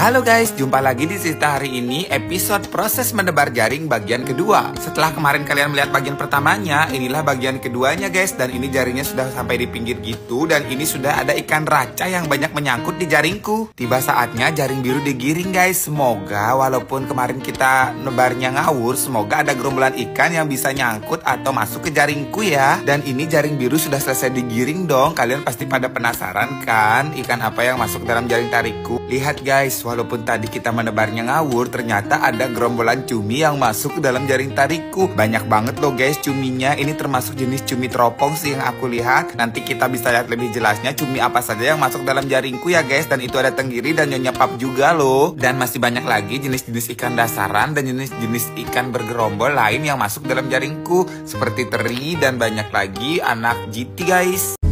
Halo guys, jumpa lagi di cerita hari ini episode proses menebar jaring bagian kedua. Setelah kemarin kalian melihat bagian pertamanya, inilah bagian keduanya guys. Dan ini jaringnya sudah sampai di pinggir gitu. Dan ini sudah ada ikan raca yang banyak menyangkut di jaringku. Tiba saatnya jaring biru digiring guys. Semoga walaupun kemarin kita nebarnya ngawur, semoga ada gerombolan ikan yang bisa nyangkut atau masuk ke jaringku ya. Dan ini jaring biru sudah selesai digiring dong. Kalian pasti pada penasaran kan ikan apa yang masuk dalam jaring tarikku. Lihat guys, walaupun tadi kita menebarnya ngawur, ternyata ada gerombolan cumi yang masuk ke dalam jaring tarikku. Banyak banget loh guys cuminya. Ini termasuk jenis cumi teropong sih yang aku lihat. Nanti kita bisa lihat lebih jelasnya cumi apa saja yang masuk dalam jaringku ya guys. Dan itu ada tenggiri dan nyonya pap juga loh. Dan masih banyak lagi jenis-jenis ikan dasaran dan jenis-jenis ikan bergerombol lain yang masuk dalam jaringku. Seperti teri dan banyak lagi anak jiti guys.